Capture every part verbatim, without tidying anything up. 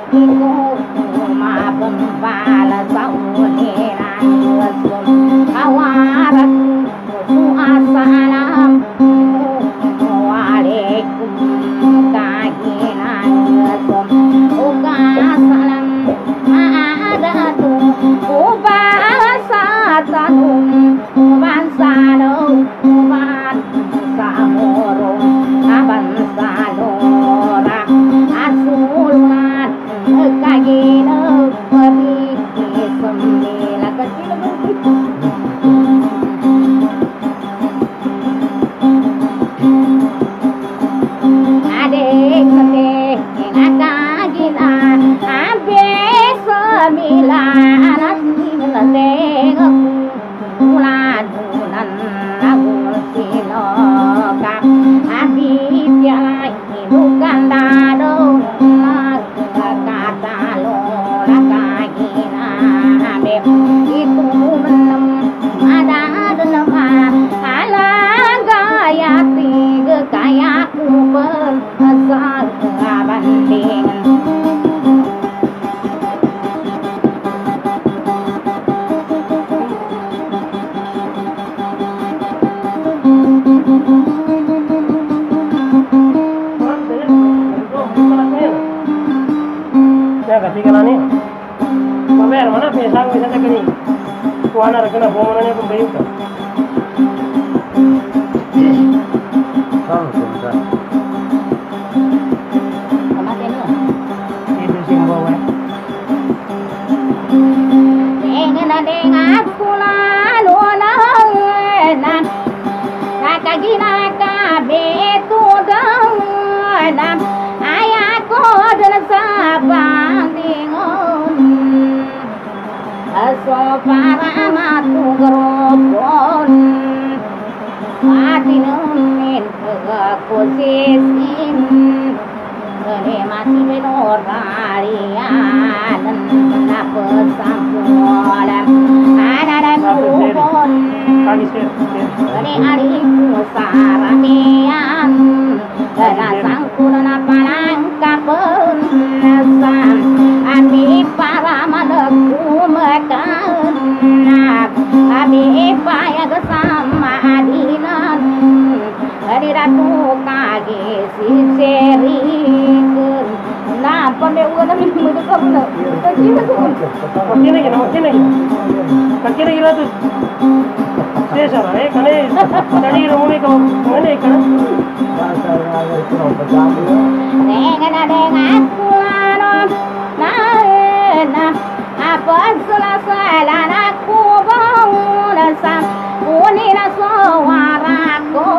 iku mabem bala sauneran sum awarat assalam waalaikum kaginan sum uga salam maadatu ubasatatum ubansalo uban samurung aban salora asulunan kagina pati semila kecil adek sedih ngakagina abe semila anak semileng uladunan lagun sinoka abid yalai bukan dado kata lola kagina abe itu menem ada denem ala gaya tiga kaya kuper asal bandingan ketinggalan nih, pamer mana pesang bisa tak ni, kuana rakna bomona ni pun bayuk. Kamu sudah. sama teno. Itu simbawa. Dengan dengan pula lona na, nakagina kabe tu dana, ayako dana sabang dingon, aso para matu geropon, mati numin kegakusisin, kene mati menorarian, napa sampulan, ada kupon, kene ariku saranean, kena sangkulan palang kapun, nasam, ami para malaku mekan, ami paya kesama adinan, adiratu kage si serikan, napa mewana minum itu kamu, kacina kamu, kacina kena, kacina kena, kacina kena tu, saya salah, eh, karena tadi rumah kamu, mana kan? Dengan dengan pulang, nah, nah, apa selesai aku bangun sam, unina suaraku,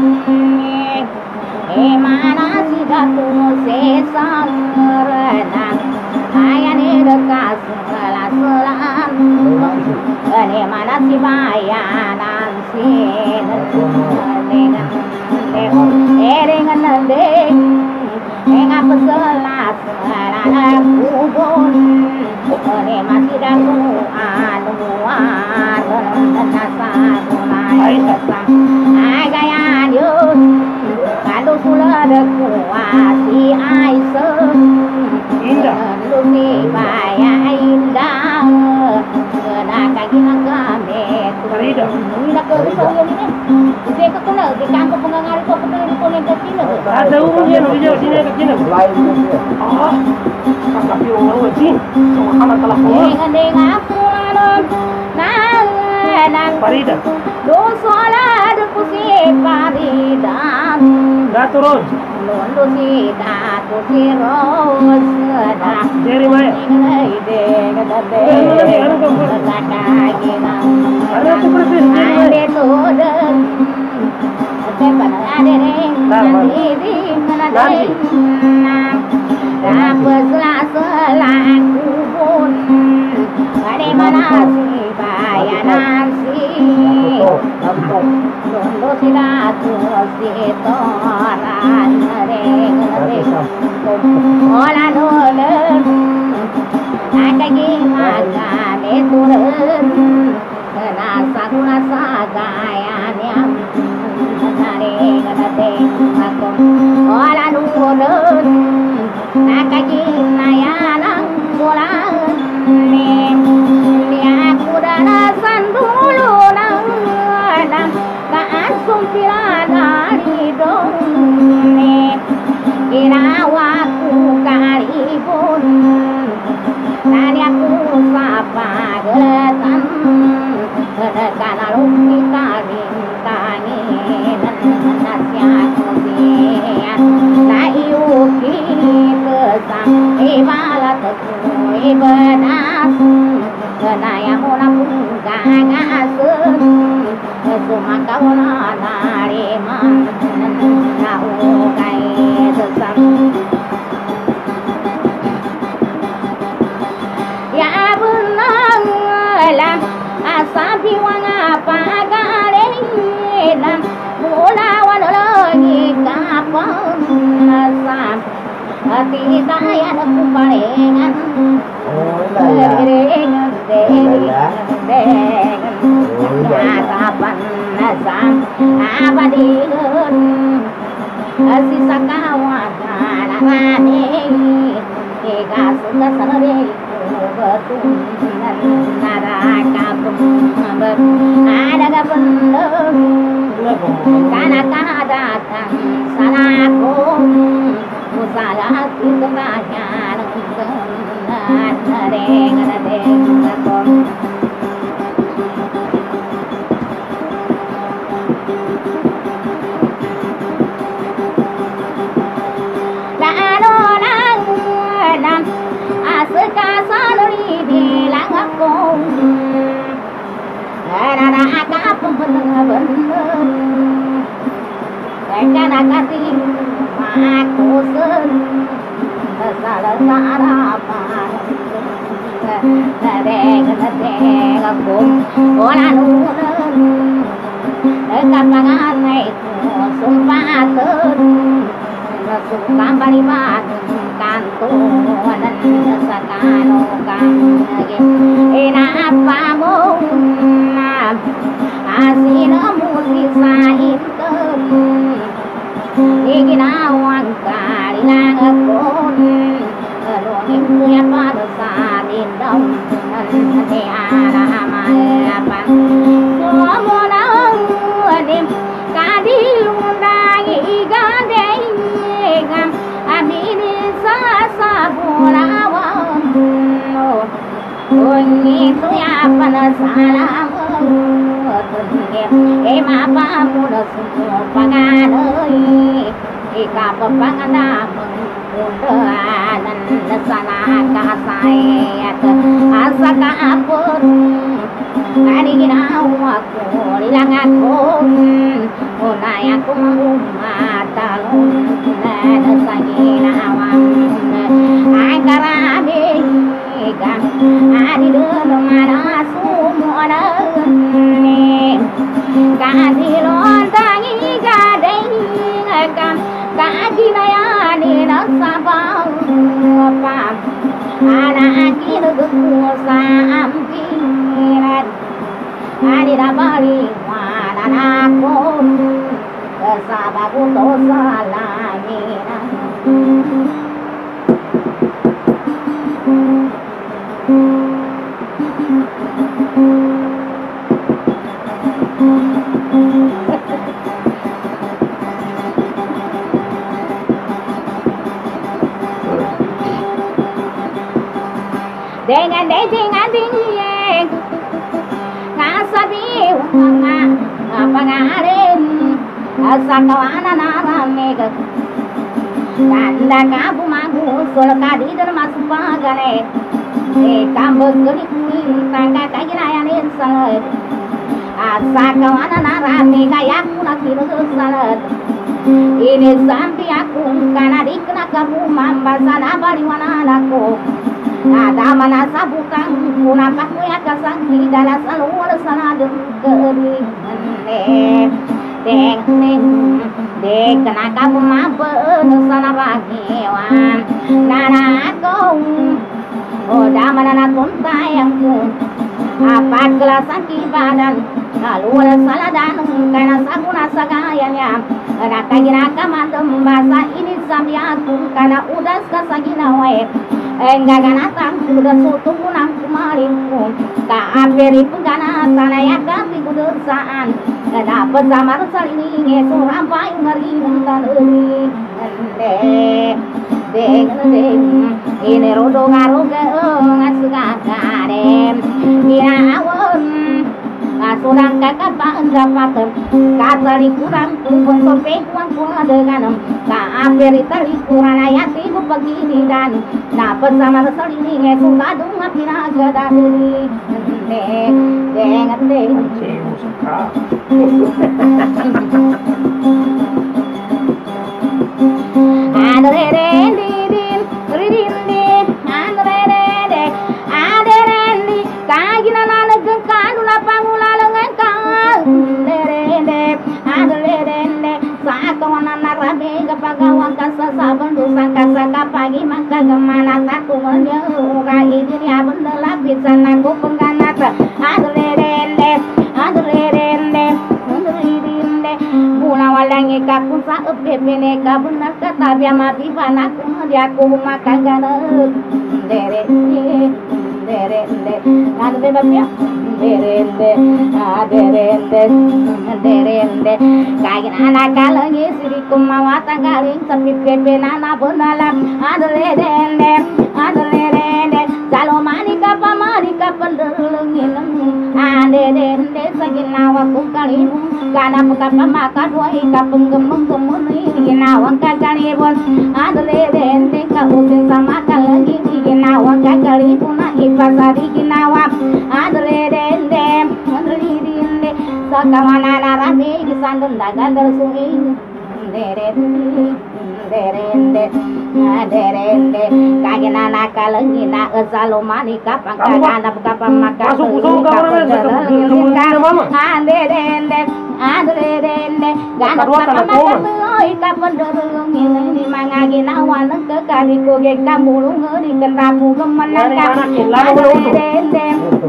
eh mana sih tu sesang renang, ayah ni dekat sebelah selam, eh mana sih bayaran sih dengan eh dengan deng, dengan peselas selara kubun, eh masih daku anuan nasa mulai kesam, agak yun, kalau sudah dekuasi aisem, lu si bayar indah, kena kaki kami, Farida, nak ke sana ni, saya ke sana, di kampung pengangar itu betul di kolej kecil. ada umumnya nak jauh sini kacina. Ah, kakak piu orang wajib, sama anak telah pulang. Dengan dengan pulang, nah, nah. Farida, Dosola dukusi Farida. dah turun. Londo si datu si ros dah. Dari mana? Dengan ide kata kagina. Ada tu persis. Ada tu dan. Sepan ada deng. Nanti di mana deng. Dapat selaku pun. Ada mana si bayar nasi. Londo si datu si toran deng deng. Ola dolen. Akagi maga turun. Nasa nasa gayan yang nari nade aku. Ola dolen. Nakagi nayana bala tekui benas naya mula punga ngasun sumakau nari man nau kai sesam ya bunang lam asabi wanga pagarelan mula wanalogi kapang sam hati saya kumpalengan dengan dengan kapan nasam abadiun sisa kawan alani ika suka sare betul nara kapung ada kapung karena datang salahku salah itu banyak dengan dengan dengan lalu lang asika saluri di langakku ada agak pembenar-benar karena kasih aku sen salah salah apa nadeng nadeng aku orang nulen kapangan itu sumpah ten suka balibat kantonan sakano kang ina apa mau asina musisa inten iginawang kalilang akon Lungin kuya pada sa dindaw Nante alamalapan Sumo lang adim Kadilundang igadeng Abini sa sabulawan Kung ito yapan salam E mapamu na sumupaganoy Ikapapanganamang Kudanan na sana kasayat Asa kaapon Kani ginawa ko Nilang ako Unay ako mamumatalon Na sa ginawang Ay karami Adi doon mga sumunan Kadilon tangi gadeng Kaginayani ng sabang pam Anak kinugupo sa ampiran Ani na baliwanan ako Kasama ko to sa langinan Dengan dengan dingin Kasabi mga pangarin Sa kawanan naramig Tanda ka bumagusul ka dito na masupagane Ikambag kulit tangga kaginayanin salad Sa kawanan naramig kaya ko na kinusalad Ini sampi aku kanadik na kabumamba sa nabaliwanan ako Ada mana sabutang Kunapa kuya kasang Hidala salur sanadun Keringan Dek Dek Dek Kenaka bumaben Sana bagiwan Nana aku Oda mana nakon tayangku Apa kelasan kibadan Lalu saladan Karena saguna sagayanya Naka ginaka mandem Basa ini sampai aku Karena udah kasaginawai Enggak ganatan sudah sutuh punang kumaringku Kaapiri pengganatan ya ganti kudesaan Dapat sama saling Seorang payung ngerinan taneri Dek Dek Dek Ini rodo ngaroga Ngasugakadem Ginawan Kasurang kakak bangga pakem Katali kurang Kumpul sopek kuang kuang deganem perita likuran ayati ku begini dan na bersama seling suka dunga piraga dari dengan deh Andre rendi din ridindi andre rende andre rendi kagina nanag kanula pangulalungan ka rende andre rende sakawana narabe kapagawan kasasabon dusang kasaka pagi maka gemana takungannya ura ini abon lapis aku pengganata andre rende andre rende Walangi kaku sa upepene kabunak katabya mati panaku diaku makagana dere dere dere kan bebapya dere dere dere dere kain anak kalangi siri kumawata galing sampai pepena na bonalam adere dere adere dere salomani kapamani kapandulungin adere dere saginawa kukalimu kana kapamaka dua kapung gemung gemun ginawang kakalibon adere dere kausin sama kalagi ginawang kakalibuna ipasari ginawa adere dere adere dere sakawana narame gisandun dagan dersungi dere dere dere dere kagina nakalagi na salomani kapang kagana kapamaka adere dere adere dere gana kapamaka kapan dorong ini mangaginawa ng kakari ko gay kamulong ngeri kenrapu gemenang adere dere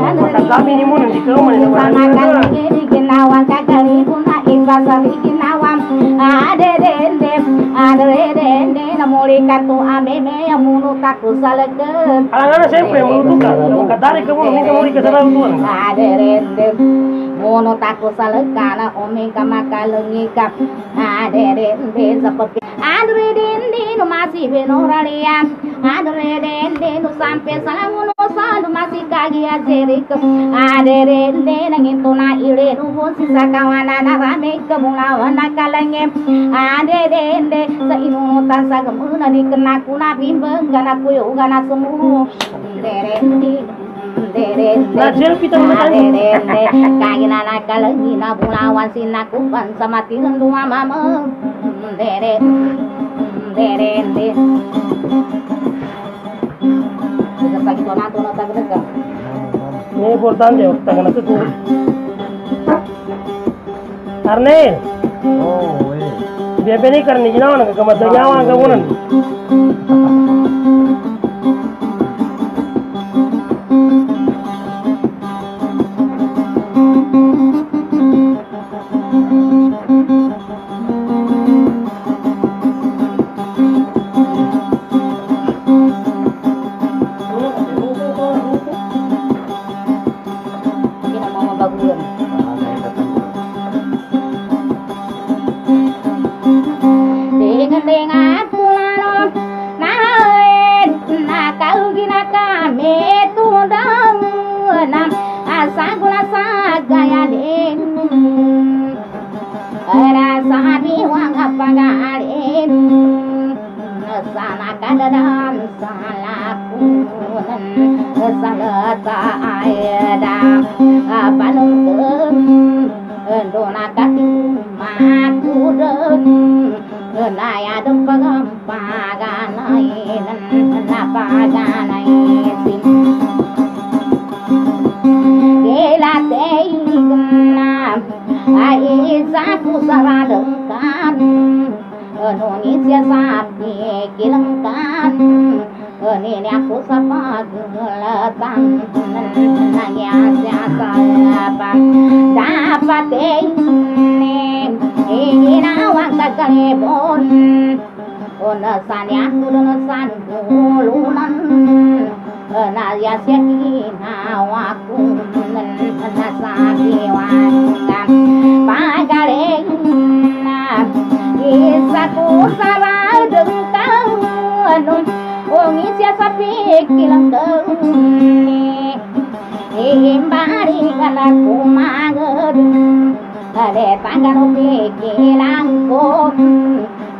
adere dere ginawa kakari puna ibasari ginawa adere dere adere dere namuri katu ameme amunu taku saleken alang-alang siyempre mulutukan kadari ka mo hindi ka muli kasalanan tuwan adere dere mono taku salekana omeng kamakalengi kap adere dere seperti adere dere no masih benoralia adere dere no sampai salanguno sadu masih kagi ajerik adere dere nangin tuna ire no sisa kawana narame kemulawan nakalange adere dere seinuno tasa gemuna dikena kuna bimbeng gana kuyo gana semu dere dere Najel kita mengatakan kagina nakalagi na bulawan sinakupan sama tiran dua mama dere dere dere pagi tua mantu nota gede ini importante tangan aku tuh Arnel oh eh dia beri karena jinawan ke kamar nyawa kamunan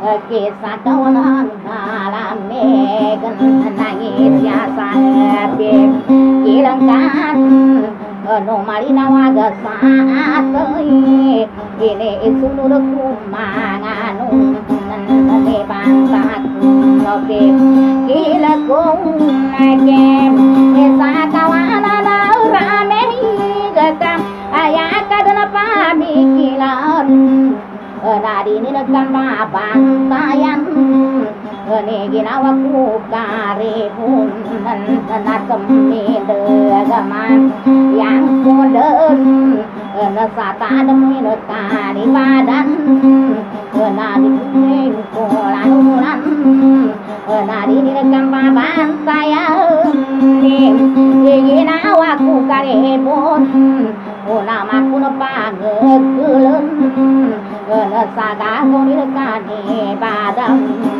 kisah kawanan malam megan nangis ya sapi kilangkan no malina waga saat ini sunur kumanganun ne bangsak oke kila kong kem kisah kawanan rame gatam ayah kadana pamikilan nadi ni nakama bantayan ne ginawa ku karipun natkemi degaman yang koden nasata demi nekani badan nadi kuning kolanulan nadi ni nakama bantayan ne ginawa ku karipun nama ku napagekulen saga koni dekani badan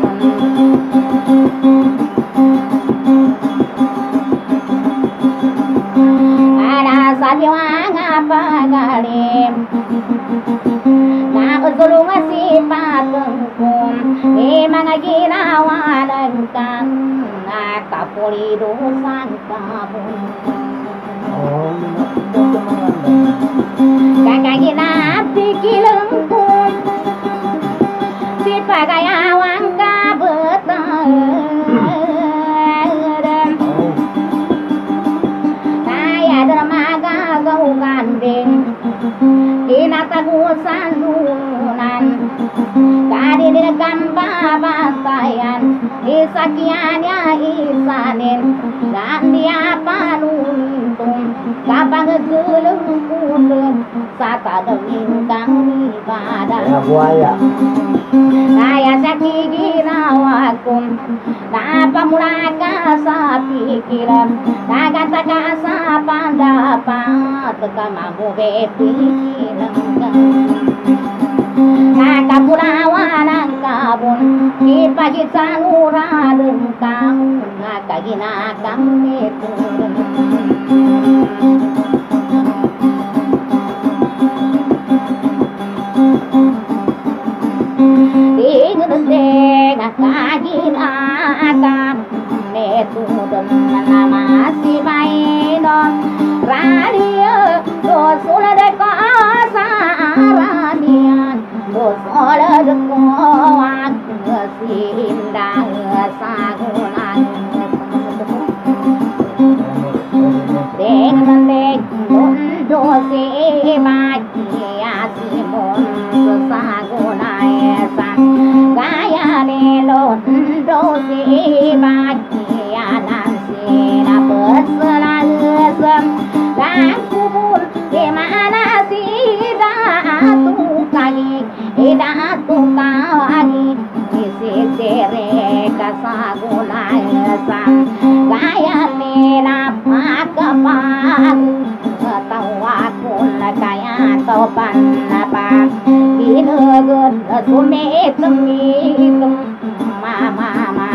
ada sajiwang apa galim na usulung sifat tengkum memang ginawa lengkang na kapuli dosang kabun kakak gina pikilengkum sipagai awang kabetan saya dermaga kau gandeng kinata gusan lunan kadi di gambar bantayan isakiannya isanin dan dia panuntung kapang gelung kulung sata dengin kang ibadah buaya saya sakit ginawakum napa mulaga sa pikiran nagataga sa pandapat kamamu bepikiran nakapulawan ang kabon ipagit sa uradong kang nakaginakang meturan ding kaginakang meturan nama si mainon radio dosul deko saranian dosul deko ak sindang sagunan ding ding mundo si maki asimon sagunai sang gaya nelon dosi maki anansi na perselalusem dan kubur dimana si datu kagi datu kagi isi tere kasagunai sang gaya nela pakapan tawakun kaya topan apa ginugun sumit mitum mama mama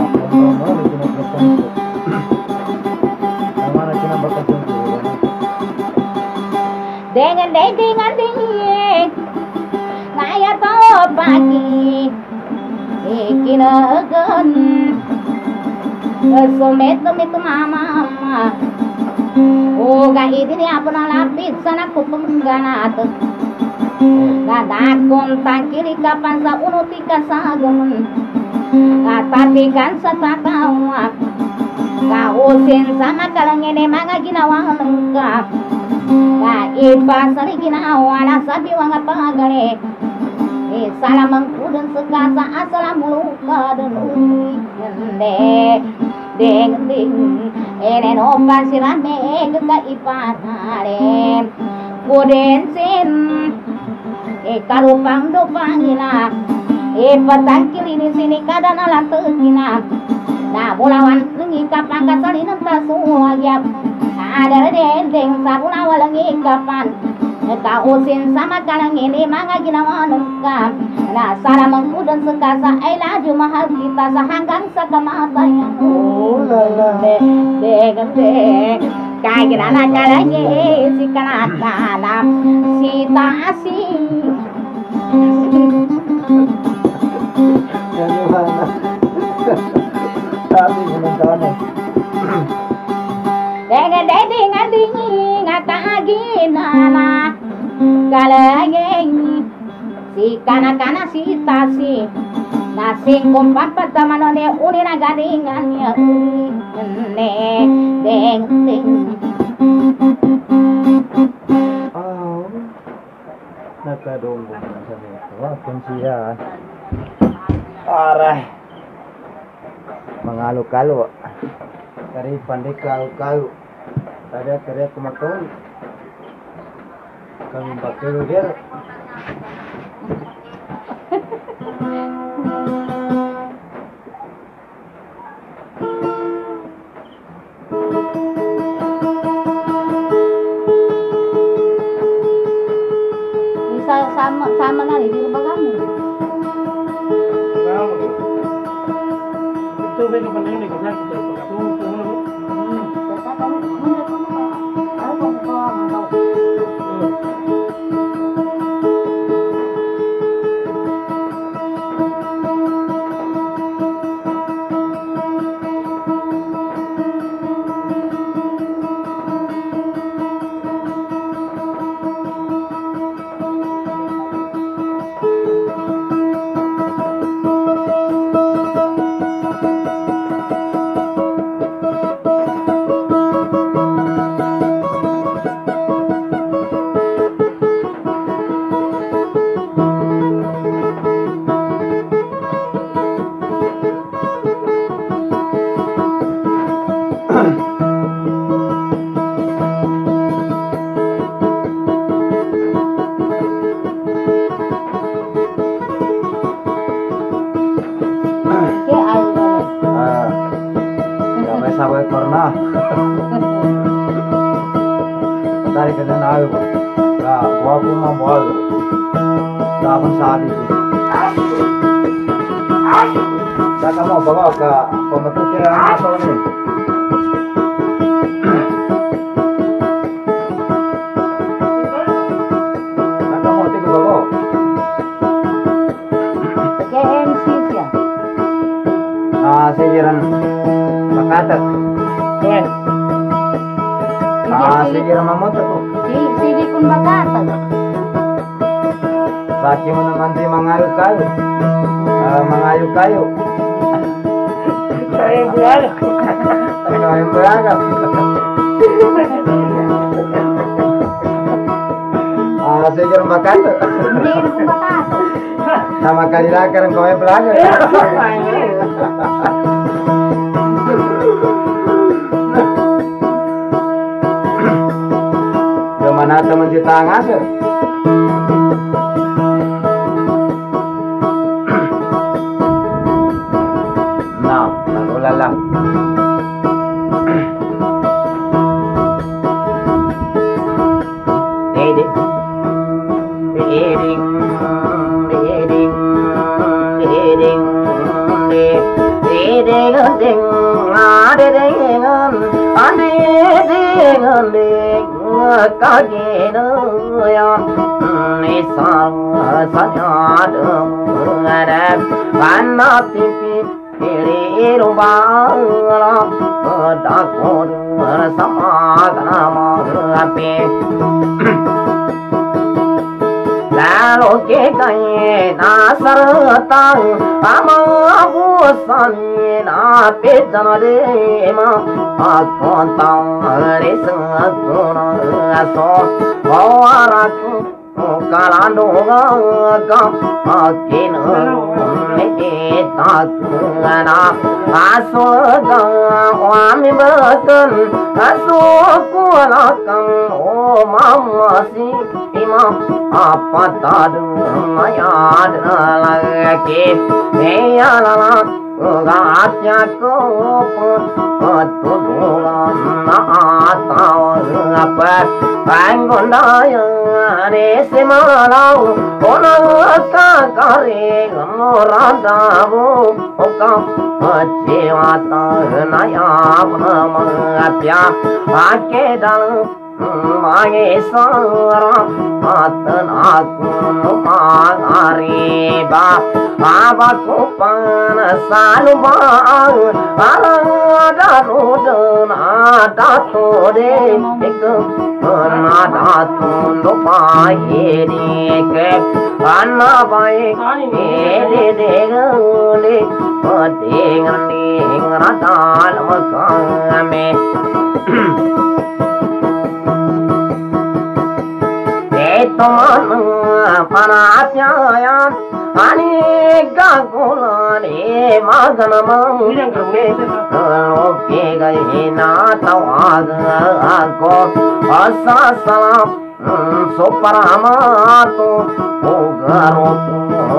dengan dengan dingin kaya topaki ikinugun sumit mitum mama mama Oga ini apa lapis sana kupengganat Gadakon tangkiri kapan sa unutika sagun Tapi kan sa tatawa Kausin sama kalangene mga ginawa lengkap Kaipa sari ginawa nasabi wang apagale Salam mengkudun sekasa assalamualaikum dan uikende ding ding enen opa sirame kekaipanare kuden sin e karupang do pangina e patangkil ini sini kadana lantukina na bulawan lengi kapang kasalin tasuagyap ada dendeng sabuna walangi kapan kausin sama kalang ini mga ginawa nungkap na sana mengkudan sekasa ay laju mahal kita sa hanggang sa kamatayan deg deg kaya ginala kalangi si kanatanap si tasi Ya gimana? Tapi gimana? Dega dedi ngadingi ngata aginana kalageng si kana kana si tasi nasi kumpat tamanone unina gadingannya ne deng deng Oh, nakadong wah kuncian arah mengalu-kalu dari pandai kau-kau ada kerja kematon kami pakai dia bisa sama sama nari di rumah kamu itu bagi pandai ni kita kita tu tu sampai pernah dari kena naik ya gua pun mau bawa tak pun saat itu saya kamu bawa ke pembentuk yang asal ini saya kamu tiga bawa ke M C ya nah sigiran makata eh ah sigiran mamut tu si si kun bakata Saki menanti mengayu kayu, uh, mengayu kayu. saya buat Mengayu beragam. Ah, saya jalan makan tu. si kun bakata Sama kali lah kan kau yang belajar. Di mana teman kita ngasih? Nah, ulala. Eding, eding, eding, eding, eding, eding, ading, ading, ading, kageno ya, nisang sanyadum ada, panat pipi. Iriru bala dakor samagana ape lalo ke kai nasarta amabu sani na pe janare ma akonta re saguna so bawaraku kalando ga akino takana asoga wami batan asokulakan o mamasi ima apatadu mayad lagi eyalala gatya ko patudulan atawa apa pangondaya resimalau onaka kare moradavu okam acewata naya pramapya akedal Mangesara atan aku mangariba abaku panasalu bang arada nudun adatode iku nadatun dopairi ke anabai ede degule patingani ngadal makame Teman panatnya Anika kulani magana mangke Loke gaina tawaga ako Asa salam soparamato Ugaroto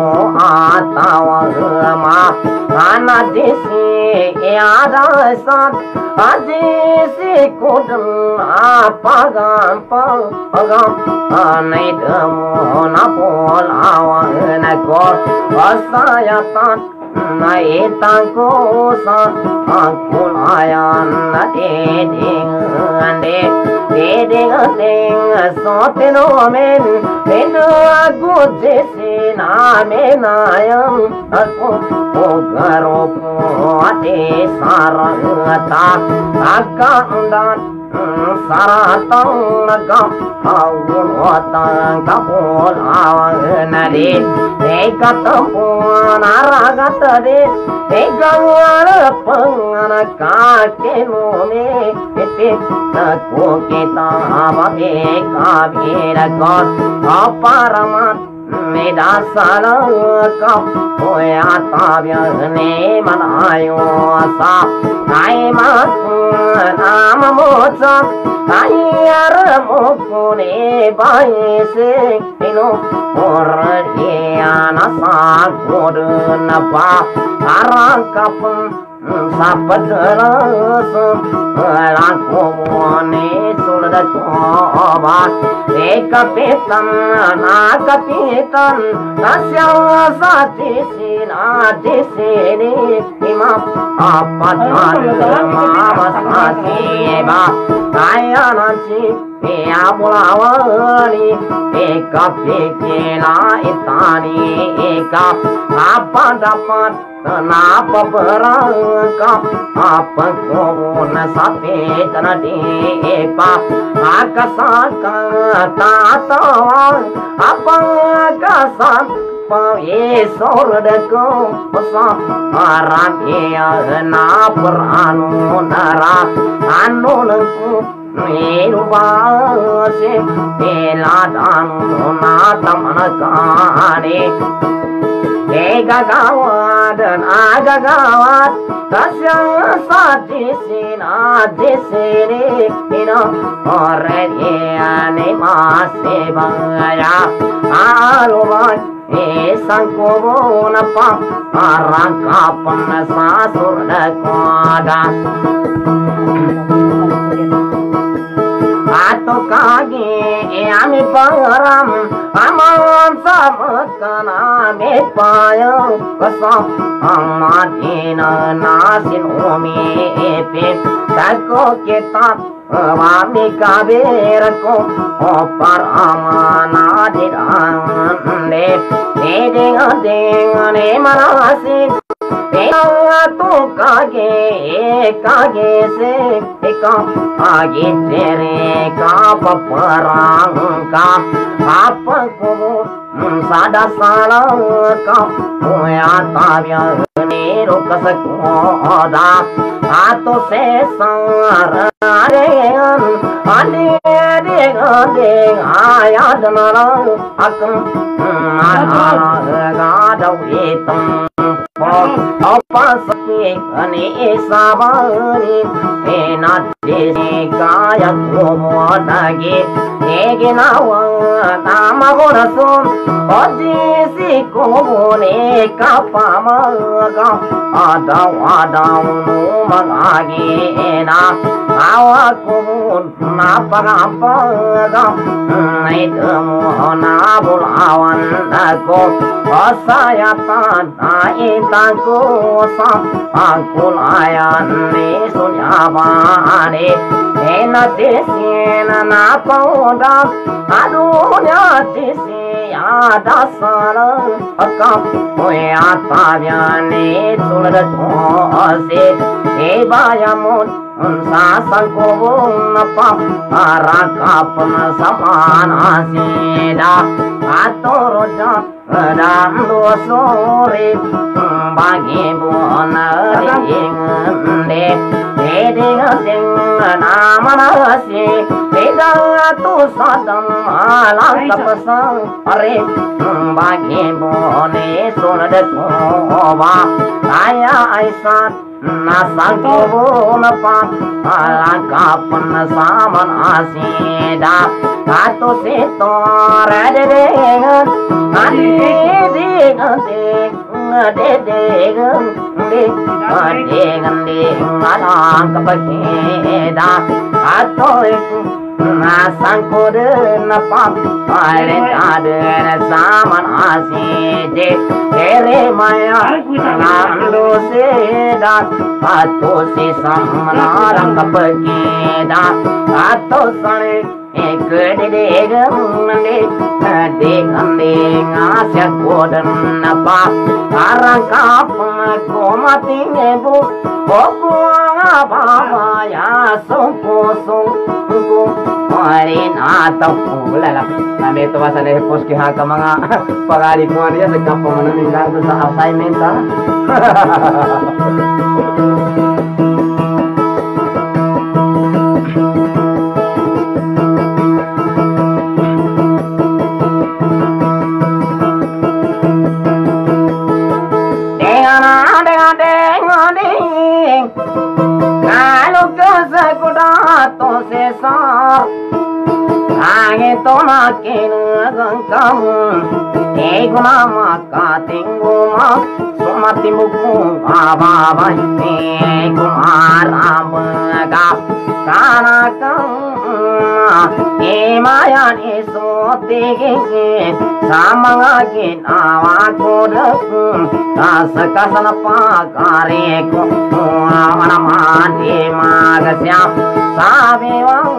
atawagama Anadisi iadasan Adisi kudun apagam pagam Anai demu napol awan ekor Asayatan naitan kosa Aku layan deding ande Deding ading soteno men Menu aku jesi name nayam Aku ugaropo ade sarangata Akandan saratang nagam awun watang kapul awang nadi eka tempuan aragat tadi eka ngarepeng kake mumi iti naku kita abadi kabirakot aparamat Medasana kau Oya tabiane manayo asa Naimat nama moca Ayar mokune baise Ino Ordiana sakudun apa Arangkapun Sapadras Lakone sulda coba Ekapitan Nakapitan Nasya sati sina disini Imam Apatan Mama sasiba Kaya nanti Ia mulawani Eka pikina itani Eka apa dapat Kenapa berangkap apa kau nasapi tadi apa akasaka tata apa akasan Paisor deko pasah arabia na peranu nara anu lengku Nirubase eladanu na tamanakani Ega gawat dan aga gawat Kasyang sati sina disini Ino orediane masih bangaya Aluman isang kubo na pa Arangkapan na sasur dekoda Ato kagi ami param Amam samakana me payo Kasam amadina nasin umi epi Tako kitab Wami kabir ko Opar amana diran Neding ading ne manasin Yang tu kage kage se Eka agi tere ka paparang ka Apa kubur sada salah ka Uya tabya niru kasakoda Ato sesar adegan Ading ading ading ayat narang Akam Adagaw itang Apa sakit ani sabani Enat desi kaya kumodagi Eginawa nama bonasun Odisi kumune kapamaga Adaw adaw numagagi ena Awa kumun napagampaga Naitemu nabulawan ako Osayatan nain cintaku aku layan di sunyabane enak disini napa udah aduhnya disi ada salah akam ya tabiane sudah tosi ebayamut sasan kubung napa arakapan samana sida atoroja dan dosore bagi bonari ingende eding nama nasi tidak tu sadam alam tapasang are bagi bone sunade kowa saya aisyah nasang kubung napa alakapan saman asida atau sitor dedeng dedeng dedeng dedeng dedeng alang kepekeda atau nasang kude napa ale tade saman aside ere maya nando sedat atau si samana kepekeda atau sale ekde degam nande degam dengasya kodan napa arang kapang komati nebu boku apa ya sungku sungku marin atau ulala kami itu masa deh pos ke hak mga pagari ko niya sa kapang manaminggan sa assignment ha to makin kamu ego nama katinggu ma sumati muku ababa ego maramaga kana kamu emaya ni sotege samanga gin awakodaku kasakasana pakare ko mana mandi magasya sabewang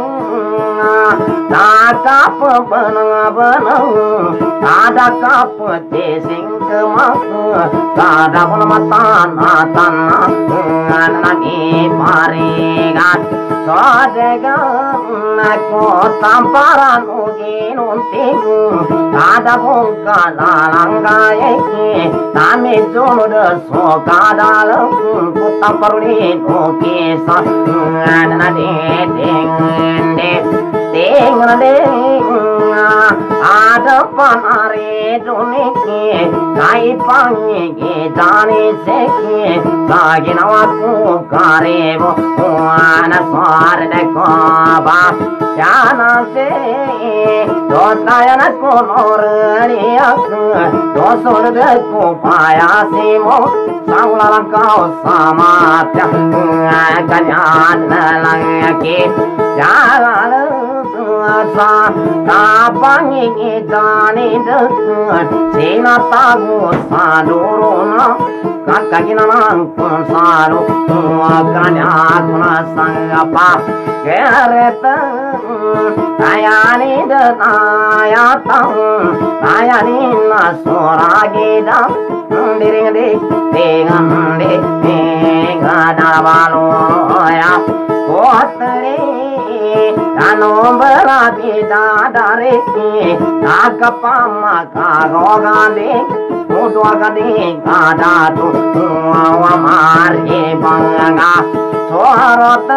takap benang benang ada kap tesing kemak ada pelematan atan nani parigat sodegan aku tamparan ugin unting ada bongka lalanggai kami jono deso kadalam kutaparlin oke sa nani dengende Dengan dengan ada panare doneke kai pangi gitane seke lagi nawaku karebo ana sar de koba jana se dotayana konorani ak dosor de ko paya simo sanglalang kau samatya kanyan langake jalan sa tapangi jani dekat sina tagu saduruna kakagina nang pun saru akanya kuna sangapa gereta ayani de ayatang ayani na soragida diring de dengan de ngada balo ya kotre Ano berarti dadare akapama kagogande mudwa gade kada tu amari banga sorot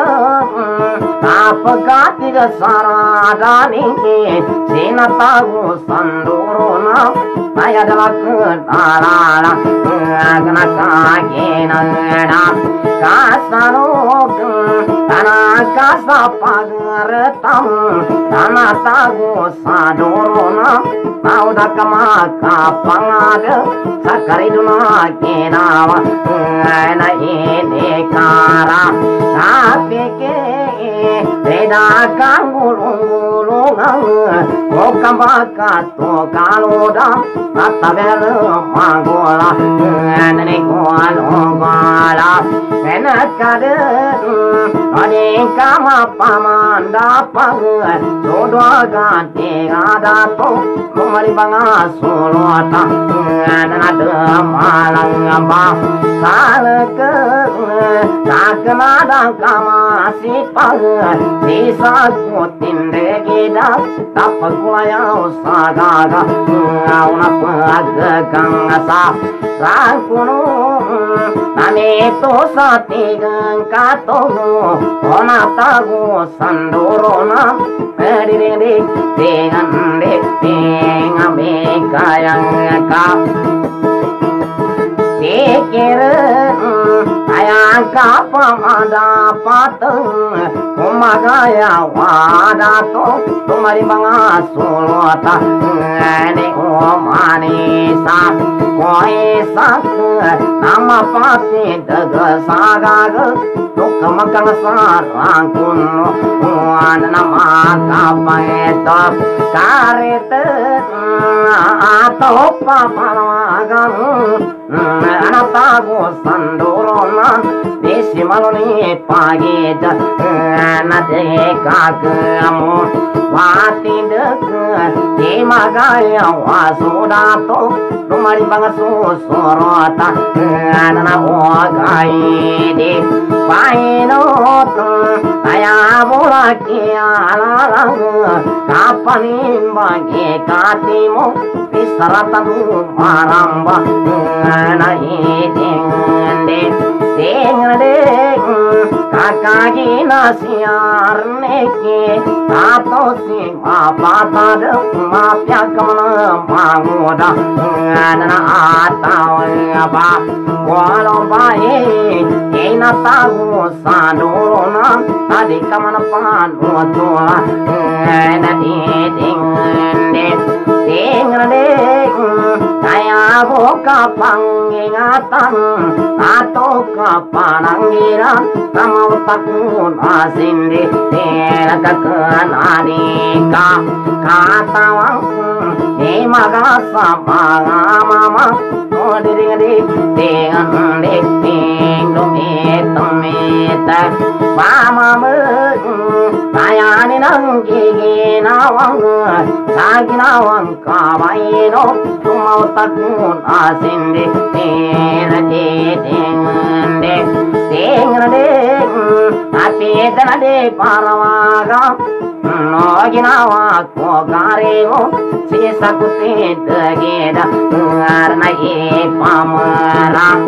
apagati saradani sinatagu sanduruna ayadala kadala agna kagena kasano kana kasa pagartam kana tagu saduruna nauda kamaka pangada sakariduna kenawa na ine kara apike Reda kangulungu sulungan Bukan bakat tu kalau dah Tata bela manggola Nenek kuala kuala Enak kada Adik kama paman dapat Sudua ganti ada tu Mumari bangga sulota Dan ada malang apa Salke Tak kena kama sipag Bisa kutin regida Tapak kulayau sagaga Una paggang asa Sangkuno Nami to sa tigang katono Ona tago sandorona Pediri Tingan di tingan Bikayang kap Pikir Ayang kapam ada pateng Kumagaya wadato Tumari mga sulota Ni umanisa Koisak Nama pati degesagag Tukamakang sarang kuno Wan nama kapaito Karite Atau papalagang Anatago sandurona Desi maloni pagita Nate kakamu Wati deket Di magaya wasudato Lumari banga susurota Nana wakai di PainotoAya bulaki alarang Kapanin bagi katimu Disaratan maramba Na itengende Tengende Kakagi nasiar neke Tato si mapatada Mapya kamana manguda Nana ataw apa Walau baik Ina tahu saduruna Tadi kamana panuatula Nana itengende Tengende Kaya buka pangingatan Atau kapananggiran Sama utakun asindi Tinagakan adika Katawang Di magasa pangamama Diri-diri Tingandi Tingdum itumita Mama Kaya ninang giginawang Saginawang kabaino Tumautakun asindi Tinagitingandi Tingandi Ati tanade parawaga No ginawa ko garimo Sisa kutit geda Ngarna ipamarang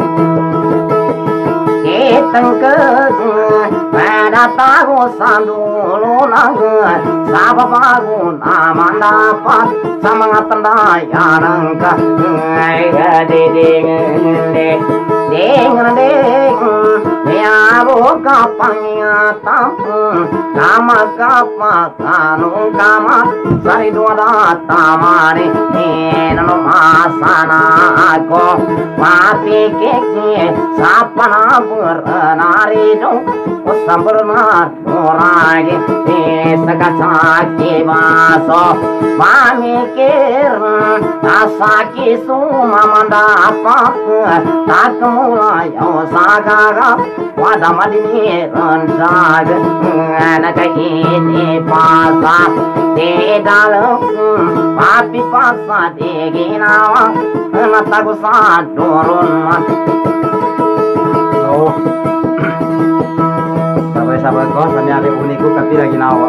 Kitang ke Pada tahu sandulunang Sababagun aman dapat Semangat tendayanang ka Diding Ding ding Ya buka pangiatam Kama kapa kanung kama Sari dua datamari Nino masana ako Mati keki Sapana berenari dong Usam bernar Nuragi Sekacaki baso Mamikir Asaki suma mendapat Tak mulai Osagaga Wadamadini rendag Anak ini pasar Di dalam Papi pasar Di ginawa Nataku sadurun Oh Sabar-sabar kau Sani ada uniku Tapi lagi nawa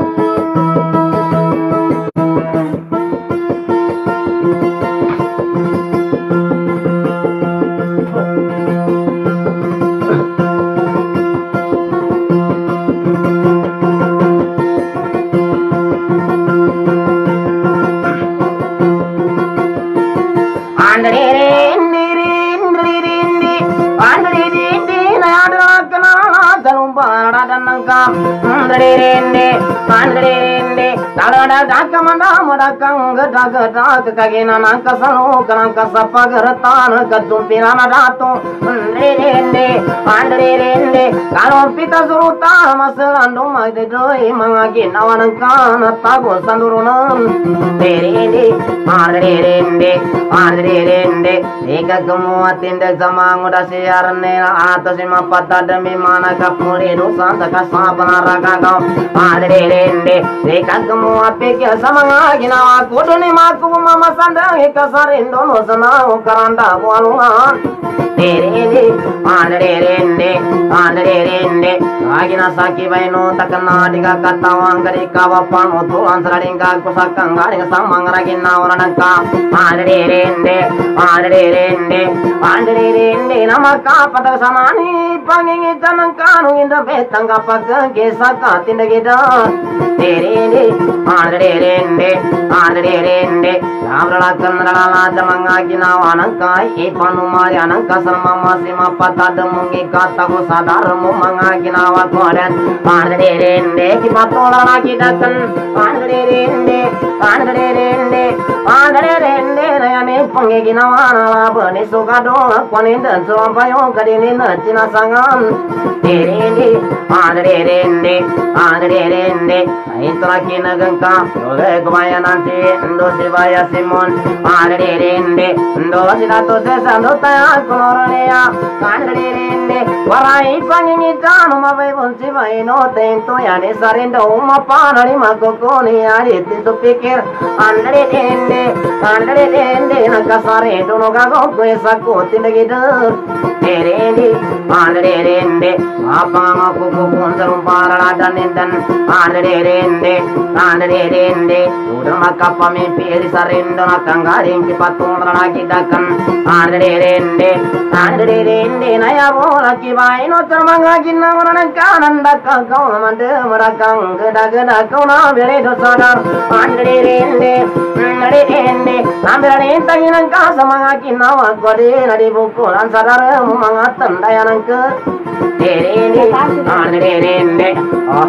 Andrende, andrende, darada dakamanda madakang daga kagena nangka salo kanangka sapagaratan katumpirana dato. Andrende, andrende, kalau pita suruta masalandu magdoi mangagin awanangka tago sandurunan. Andrende, andrende, andrende, eka semua tindak sama nguda siarne atau sima patah demi mana kapuri dosa tak sabanaraga kau. Andrende, eka semua pikir sama ngagin awaku doni maku mama sandang eka sarindo no senau karanda walungan. Andrende, andrende, andrende, agina saki baino takna diga katawang kari kawapan utulan sararingga kusakang garing samang ragin nawaranangka. Andrende, andrende, andrende, namaka patak samani pangingi tanangka nunginda betang kapak kesaka tindagida. Andrende, andrende, andrende, nabralakan rala jamangagina wanangka ipanu marianangka sama masih mapata demungi kataku sadar mu mangagina wakodan. Andrende kipatola lagi dakan. Andrende, andrende, andrende nayane pangigina wana bani sukado kwaninda suampayo kadini cina sangan. Andrende, andrende, andrende, itulah kina gengka oleh kebayan nanti ndo sibaya simon. Andrende, ndo sidato sesando tayak kolorania. Andrende, warai pangingita numa bebon sibaino tento ya desarindo uma panari makokoni ari tisu pikir. Andrende, andrende nakasare dono gago kuesaku tindagida. Andrende, andrende, apa ngaku kupun serum para dan dan. Andrende, andrende, udah makapa mimpi disarindo nakanggaring kipatung lagi dakan. Andrende, andrende, naya bola kibaino termangagin nawaran kanan dakang kau mande merakang geda geda kau na beri dosadar. Andrende, andrende, ambilan tanginan ka samangagin nawa kode nadi bukulan sadar mangatan dayanan ke. Andrende, andrende, oh,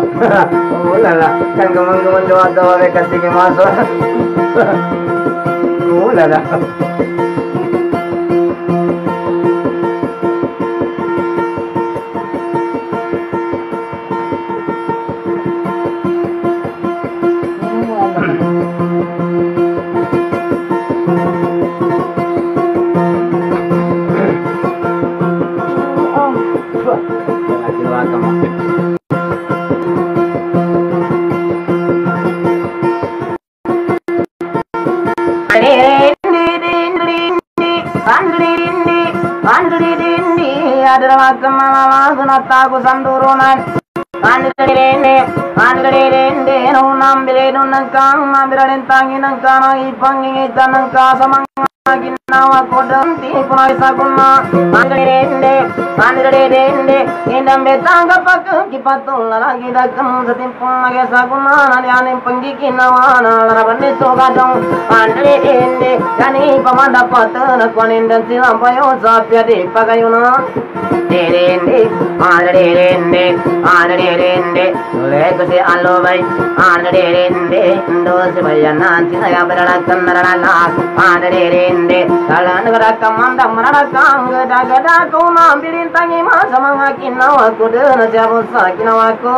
oh lala, kan kemang-kemang doa-doa mereka tinggi masuk. Oh lala. Adalah kemana sunataku sandurunan. Andrende, andrende, nunam bile nunangkang, mambiraden tanginangkang, ipangingi tanangka samang ginawa kodam ti punai saguna. Andrende, andrende, indam betang kapak kipatul lagi dakam setimpung lagi saguna nani anim penggikinawa larabani sogadong. Andrende, kani pamanda patana kwanindan silam payo sapiadi pagayuna. Andrende, andrende, andrende, leko si alobai. Andrende, ndo si bayanan sinaya beralakan naralak. Andrende, kalan gerakam mandam narakang geda geda kau nambilin tangi masa mangakin nawaku dena siapa sakin nawaku.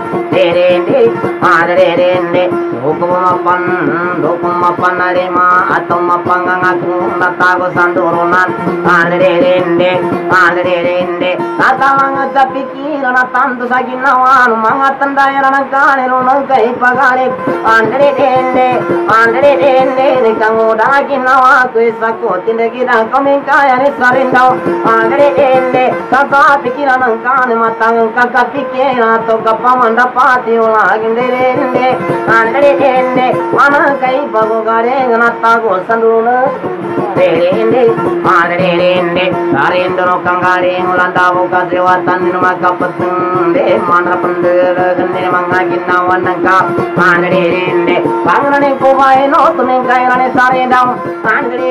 Andrende, andrende, hukum mapan, hukum mapan narima atau mapangang aku natago sandurunan. Andrende, andrende, natalang pikiran natan tu sakin nawan mangatan daya nangkane nangkai pagalip. Andrende, andrende, nikang udakin nawaku isaku tindagida komingkaya ni sarindau. Andrende, tata pikiran nangkane matang kakak pikiran atau kapamanda pati ulagin derende. Andrende, mana kai bagogare natago sanduruna. Andrende, andrende, sarindro kanggaring ulanda buka sewatan rumah kapeteng de mana pendera geni mangagin nawan nangka. Andrende, pangrane kubai no tuning kairane sarindau. Andrende,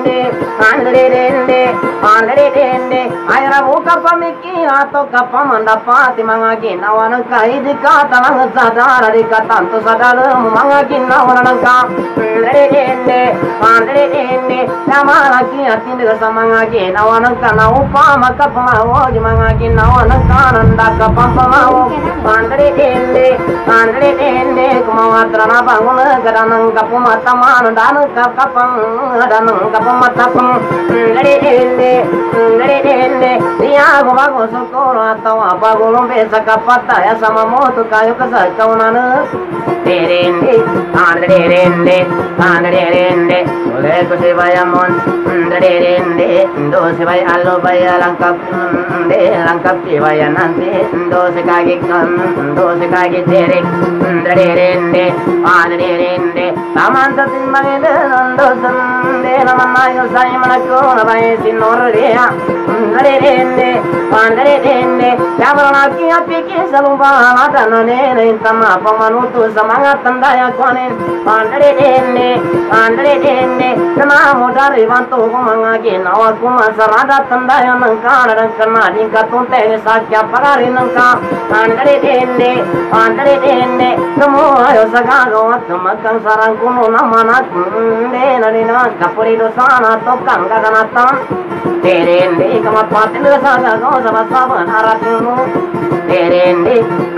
dende, andre dende, andre dende. Ayra buka pamiki atau kapam mendapati mangagin awan kai di kata nang sadar di kata tu sadar mangagin awan nang ka. Andre dende, andre dende. Nama lagi hati dengan sama mangagin awan nang ka na upama kapamawo di mangagin awan nang ka nanda kapam pamawo. Andre dende, andre dende. Kumawatra na bangun gadanang kapumata man dan kapapang danang kapumata pang. Andre dende, andre dende. Dia bago sokoro atau apa gulung besa kapata ya sama motu kayu kesal kaunana. Derende, andre derende, andre derende. Oleh kusi bayamon, andre derende. Do si bay alo baya langkap, de langkap si baya nanti. Do si kaki kan, do si kaki derek, andre derende, andre derende. Taman satin mangede, do sende naman ayo say manako nabay sinor dia. Andre derende, andre derende. Siapa lagi api kisah lupa ada nene intama pemanutu semangat tandaya konen. Andre derende, andre derende. Kena modal bantu kumangagin awak kumasarada tandaya nengkar dan kena tingkat tunte sakya pagari nengka. Andre derende, andre derende. Semua ayo sagago semakan sarang kuno namana kunde nalina kapuri dosana tokang kaganatan. Derende kamapatin sagago sama sama haratmu. Derende.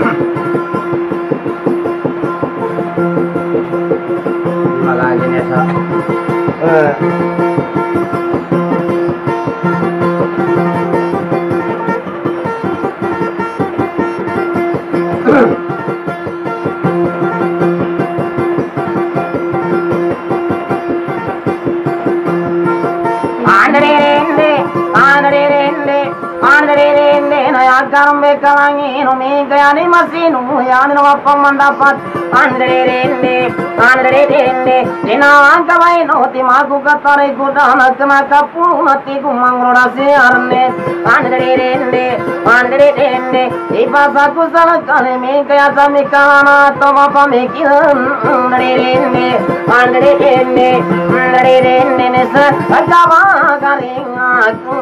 Lagi nih sa. Eh. Gambe kalangi no me gani masinu yani no apa mendapat andre rende andre rende dina angkawai no timaku katare gudana kena kapulu nati kumangro si arne andre rende andre rende ipasaku salah kali me kaya sami kalana to apa mikiran andre rende andre rende andre rende nesa akawa garing aku.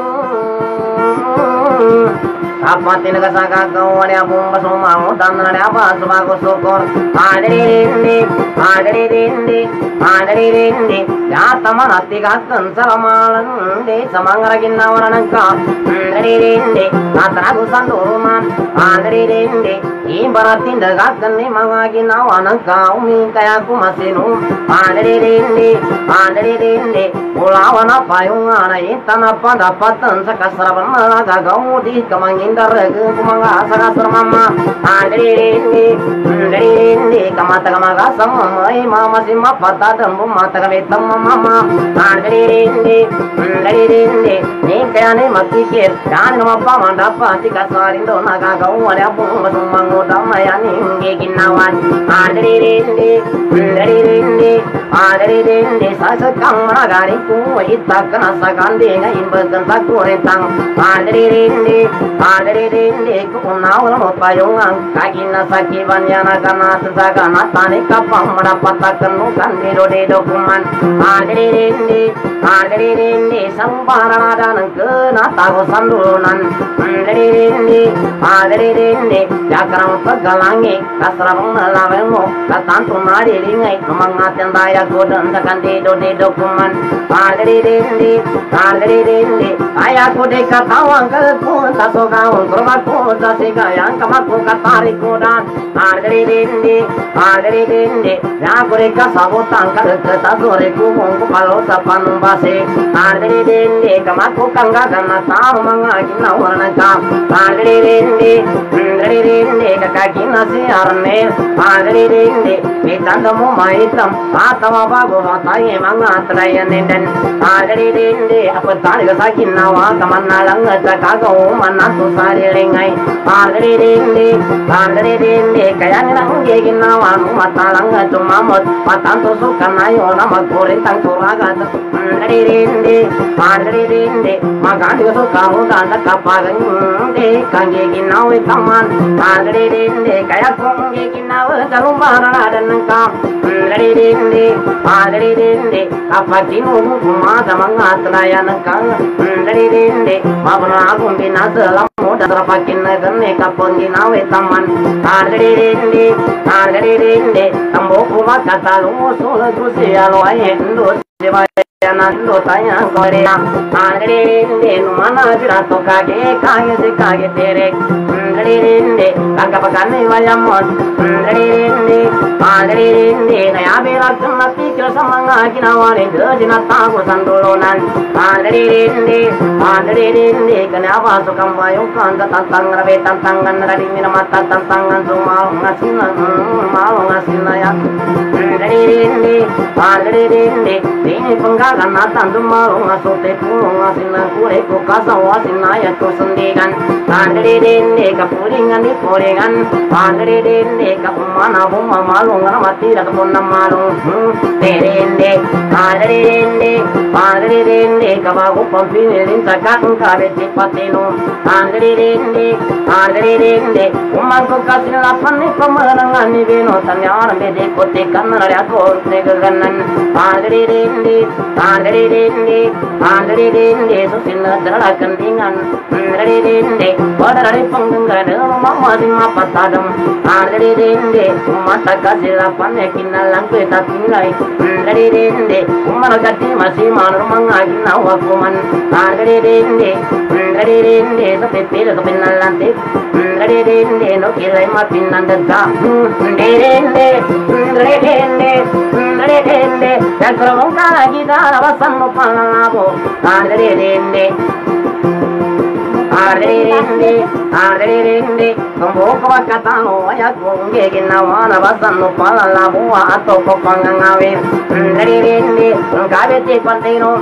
Apa tin kasaka kau ada bung basu mau dan ada apa sebagus syukur. Ada dindi, ada dindi, ada dindi. Ya teman hati kakan selamalan di semangaragin nawaran engkau. Ada dindi, kata aku sanduruman. Ada dindi, ibaratin degakan ni mangagin nawaran engkau. Minta aku masih num. Ada dindi, ada dindi. Ulawan apa yung anay tanapa dapatan sakasarapan malaga kau di kemangin. Darega kumanga sagasar mama andre rindi andre rindi kamata kamaga sama mai mama simma pata dambu mata kavetam mama andre rindi andre rindi ni kayane mati ke dan mappa manda pati kasarindo naga kau ada pun sumango damayani nge ginawan andre rindi andre rindi andre rindi sasa kamara gari ku itakana sagande ngai imbagan takurentang andre rindi andre rende kunawal mo payungang kagina sakiban yana kana sagana tani kapang mendapatkan nukan dedo dedo kuman andre rende andre rende sambarana dan kena tago sandunan andre rende andre rende jakram pagalangi kasrabang nalawemo katantu nari lingai kumangaten daya godan sakan dedo dedo kuman andre rende andre rende ayaku dekatawang kelpun tasogawang aku dasi gayang kamaku katari kudan andre rende andre rende ya mereka sabutan kada kata sore kumung kupalo sapan base andre rende kamaku kangga kana tahu mangagi nawarna kam andre rende andre rende kakaki nasi arne andre rende mitandamo maitam atama bago hatai mangatrayan den andre rende apa tari gasakin nawa kamannalang jakago manatu sari lengai andre rende andre rende kayang nang gigin nawan matalang cuma mot patanto sukan ayo nama goreng turaga andre rende andre rende magan suka mudan kapagang de kanggigin nawe taman andre rende kayak kong gigin nawe jalumara dan kam dari dindi, dari dindi, apa kinu rumah sama ngatlayan kang, dari dindi, mabna aku bina selam muda terpakin negeri kapon dinawe taman, dari dindi, dari dindi, tambo kuat kata lu sul kusia lo ayendo Nando tanya korea, dari dindi, mana jirato kage kage si kage terek, dari dindi, kagak pakai wayamon, dari dindi, dari dindi, naya berak mati kerasa ngaki nawari dejina tahu sandolonan, dari dindi, dari dindi, kenapa suka bayukan tantang rabe tantangan dari minamata tantangan sumal ngasina mal ngasina ya, dari dindi, dari dindi, ini penggalan natan sumal ngasote pulang ngasina kure kukasa wasina ya kusendikan, dari dindi kapuringan di puringan, dari dindi kapumana buma malung ngamati dak punna malung, dari dindi, dari dindi, dari dindi kabagu pampini lincakak kabeti patinu, dari dindi, dari dindi, umang kukasin lapan ni pemenangan ni bino tanyar bedi kutikan nari aku negeganan, dari dindi, dari dindi, dari dindi susin darah kendingan, dari dindi, pada dari penggenggara mama di mapa tadam, dari dindi, mata kasih lapan kinalang kita tinggai, dari dindi, umar gati masih manur mangagi nawakuman, dari dindi, dari dindi, tapi pilih kepinalanti, dari dindi, no kilai mapinan dega, dari dindi, dari dindi, dari dindi, yang kerumung lagi darah basan lupa labo, dari dindi. Arderinde, arderinde, kumbuka wakatano ayakunge ginawana basano pala labua ato kopangangawe. Arderinde, kabete pantino,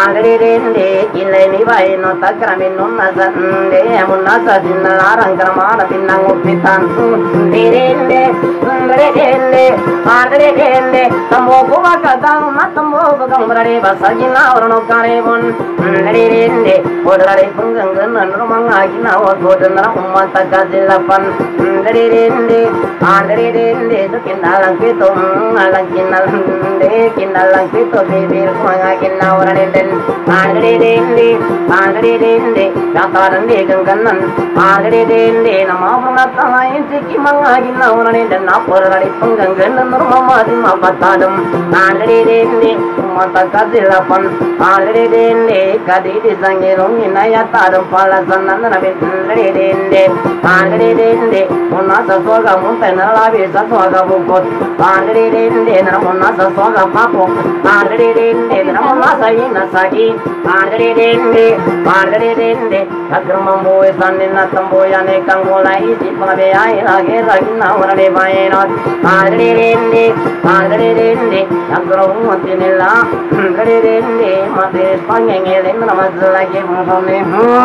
arderinde, kileni baino takramino nazande, munasa dinalarang karmana pinang upitan. Arderinde, arderinde, arderinde, kumbuka wakatano matambuka kamrare basagina orno karebon. Arderinde, odare punggangan rumangagi nawa godana umata kazilapan dari dindi dari dindi itu kinalang pito ngalang kinalang de kinalang pito bibir mangagi nawa den dari dindi dari dindi kataran de gangganan dari dindi nama pangata lain siki mangagi nawa den napor dari penggangan rumah di mapatadam dari dindi umata kazilapan dari dindi kadidi sangilung inaya tadam pala sannan nabi dari dende dari dende munasa soga muntena labi soga bukot dari dende munasa soga papo dari dende munasa ina sagi dari dende dari dende akrmambo sanina tamboyane kangola isi pabe ai lage lagi nawrane baino dari dende dari dende akromu tinilla dari dende mate pangengele namaslage mone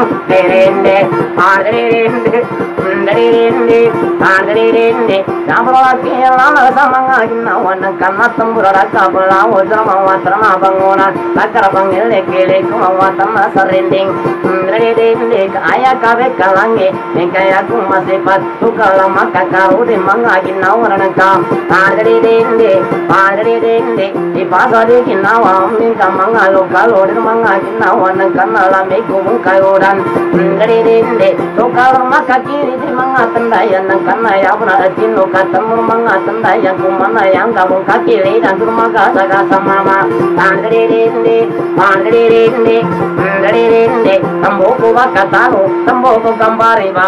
derende aderende derende aderende jamrola kelana samanga ginawana kanna tambura kabla wajrama watrama bangona nakara bangele kele kuma tamma sarending derende kaya kabe kalange kaya kuma sepat tukala maka karude manga ginawana kam aderende aderende ipasade ginawa minka manga lokalo manga ginawana kanala meku kayodan dari dende tukar maka kiri di manga tendayan karena ya pernah tino ketemu manga tendayan kumana yang kamu kaki dan rumah kasaga sama mama dari dende dari dende dari dende tamboku bakatano tamboku kambari ba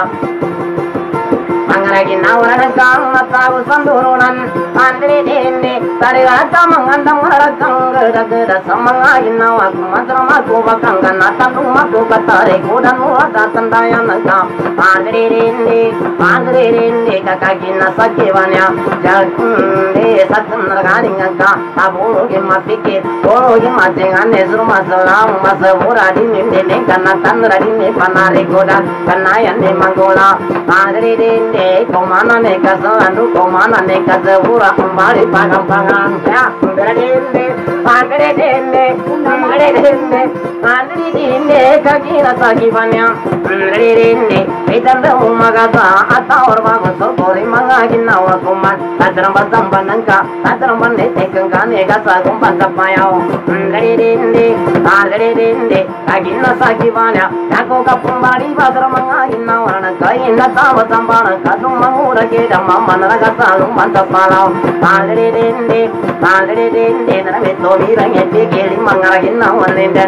Mangaragi nawara kang matawu sandurunan andri dende tari rata mangandam harakang geda geda samangagi nawa kumatra maku bakang kanata tumaku katare kudan muata tandayan kam andri dende andri dende kakagi nasakivanya jalkunde satun garinga ka tabulu ge mapike tolo ge majengan nesru masalam masabura di ninde kanatan radine panare goda kanayan de mangola andri dende komana neka selalu komana neka sebura kembali pagang pagang ya dari Andre dende, andre dende, andre dende, kagina sakivanya. Andre dende, itanda umagasa, atawar bagus sorpori mangagina wakuman. Tadram basam banangka, tadram bande tekengka negasa kumpan sapayau. Andre dende, andre dende, kagina sakivanya. Aku kapumbari badram mangagina warna kaina tawa sambana kadung mangura keda mama nagasa lumpan sapalau. Andre dende, andre dende, narameto birang eti kiri mangagina warnenden.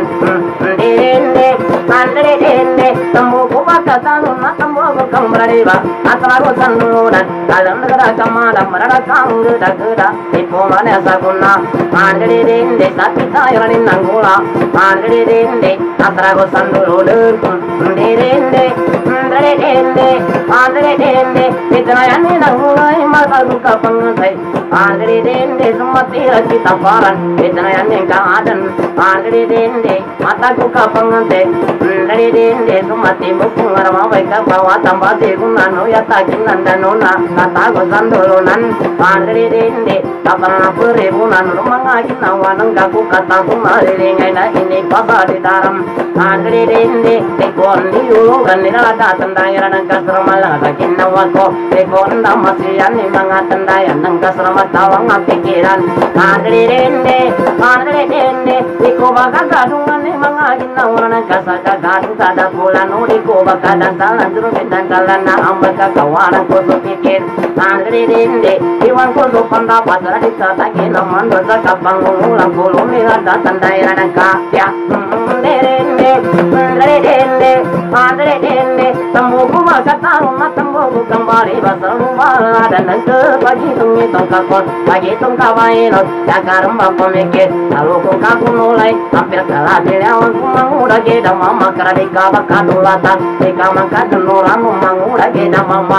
Dende, andre dende, tambu kubaka tanuna tambu kambrariba, atlago sandunan, dalam negara kamada marada kangu dagda, ipo mana saguna. Andre dende, sapita yorani nangula. Andre dende, atlago sandunan. Dende, andre dende, andre dende, itna yani nangula imal buka pengantai. Andre dende, sumati kita paran, itna yani kaadan. Andre dende, mata buka pengantai. Andre dende, sumati mukungar mawai kabawa tambah segunan ya takin nandanona, katago sandulunan. Andre dende, kapana peribunan rumangagin awanang gaku kataku marilingai na ini pasal di dalam. Andre dende, tekon diulu ganira datang dayara nang kasramalang takin nawako, tekon damasian ni mga tandayan nang kasramat tawang pikiran. Andre dende, andre dende, iko bakagadungan ni mga ginawa nang kasagagadung kada bulan iko bakadasalan durumit dan kalan na ang magkakawanan ko sa pikir. Andre dende, iwan ko sa pandapat radita takin naman doon sa kapangungulang kulong nila datang dayara nang kapya. Dende, andre dende, andre dende, tambuku makatarong na tambuku kembali basal rumah dan nangke bagi tung itong kakot, bagi itong kawainot, yakarang pamikir, lalu ko kapunulay, hampir kalabil yawan kumanguda geda mama karadika bakadulatan, ika makadunuran kumanguda geda mama.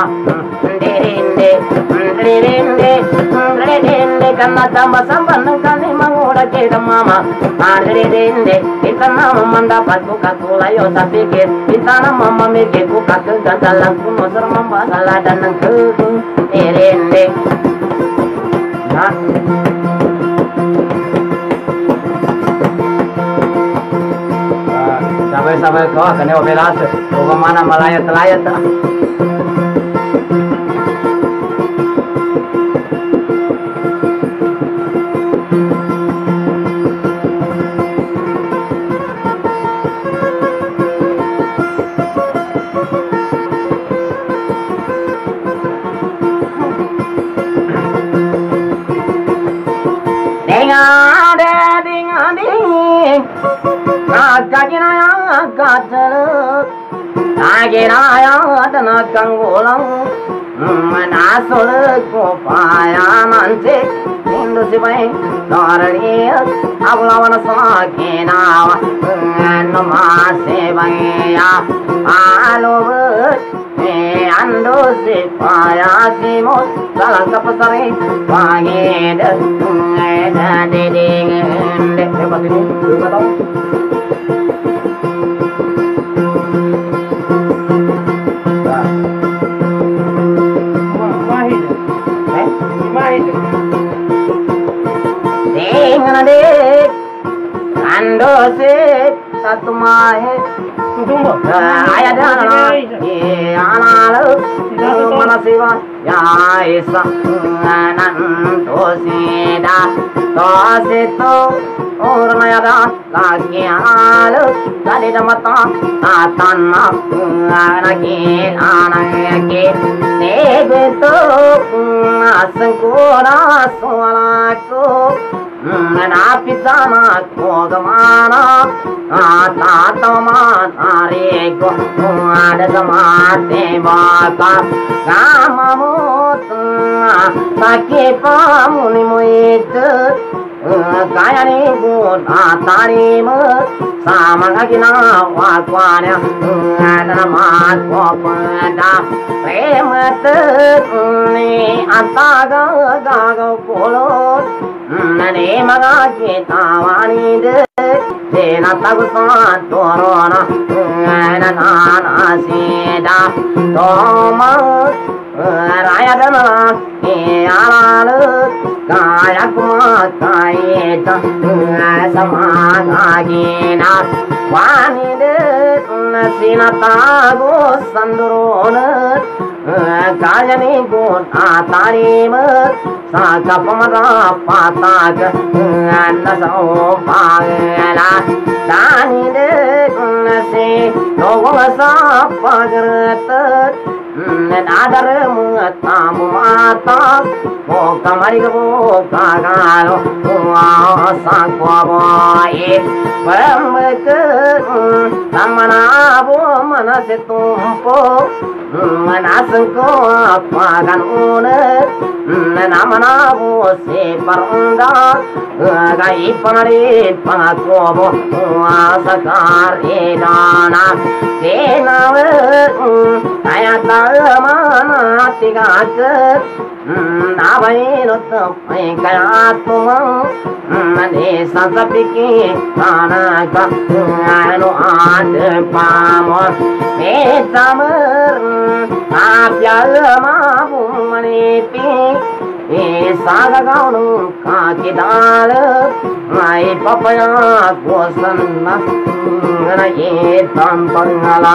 Dende, dende, dende, karena tambah samban kali manguda geda mama. Dende, kita nama mendapat buka kulayo tak pikir, kita nama memikir buka kegagalan kuno serem masalah dan nengke. Dende, nah. Sampai-sampai kau akan operas, kau mana melayat-layat. Ding-a-ding, ding-a-ding, kagina kataluk, kagina adana kangulang, manasuluk upaya nanti, Hindu sibai dorliat, ablawan sakina, namase baya, alubut, ando sipaya simut, salang kapasari, pagid, ding, lepas ini, lupa tahu. Adik, andosik satu mahe, ayah dan anak, anak lu, mana siwa, ya isa, nantosida, tosito, orang ayah dan lagi anak lu, tadi damata, tanah, anak anak nebetu, asengkura suaraku. Napi sama ko gamana ata ma tare ko ada sama te baka kamamut sake pamuni muit kaya ni ko atari mo sama gina wakwana ada ma ko pada premat ni ataga gaga polot nane maga kita wani de jena tagu sa torona na na sida toma raya dana ke alalu kaya kumakai ta samagina wani de sinata go sandrona kaya ni go atari ma sakapamara patag nasao pagala dani de se logo sa pagrat nadar muatamu mata o kamari go kagalo sa kwai paramk tamana bo manase tumpo manasan ko pagan une namana bo se parunda gai panari panakobo asakar edana denawe ayata mana tigak nabai not kaya tumang mane sasapiki tanaka ano ade pamo me tamar apyal ma bumani pi e saga gaunu kakidal mai papaya gosanna ngana ye tampangala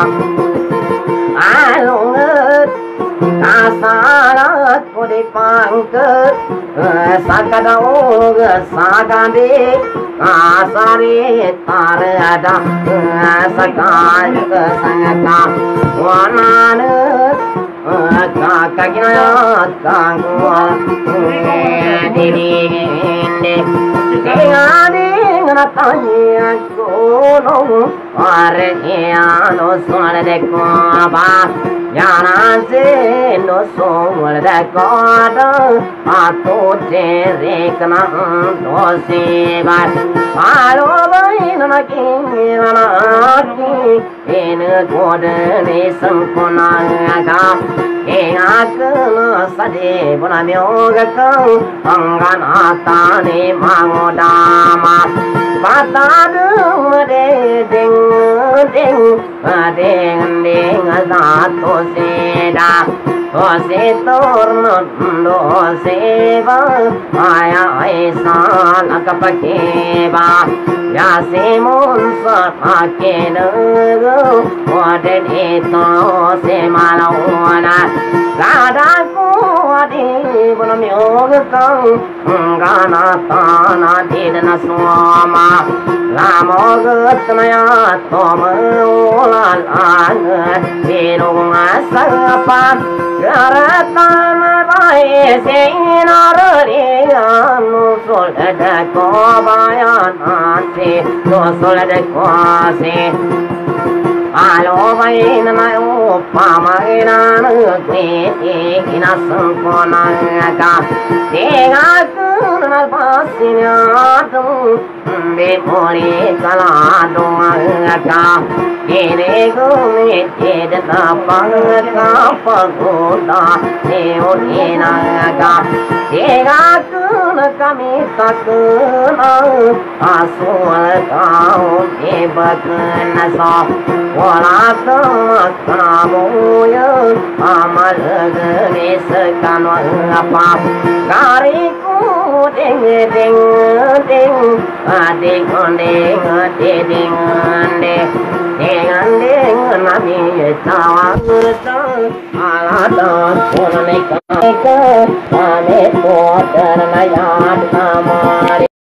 alungat kasarat kode pangkat sakadaog sagande kasare tarada sakal sangaka wanana kakagina kangwa dirinde kengade ngatanya kono areyano sole ko ba Yanase no soul that God Ato Terekana no Sebat Aloba in a king in a in a golden nation Konaga Eakana Sade Bonamioga Anganata ne Mangodama Patadu de ding ding ding ding azato seda o se torno do seva aya esa nakapakeva ya se monsa akena o de to se malona gada ko adi bonamyoga kang gana tana didna soma Lamogatnaya tomulan Sinung asapan Garatana bae Sinararian Nusul edeko bayan Ansi Nusul edeko asi Alo bain na upamagina Nugwiti kinasangkonaga Tingakun na pasinyatum Bipuri kalado aga Kini gumi Tidata pangka pagoda Neudina aga Tingakun kami takuna Asul kau Ibakuna so Walakam kamuya Amal genis kanwapa Kariku ding ding ding Ding ding ding ding Ding ding nami tawagurta Alada sunnika Ame potar nayat